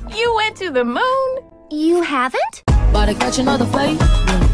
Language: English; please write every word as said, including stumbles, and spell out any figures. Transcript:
You went to the moon? You haven't? About to catch another flight.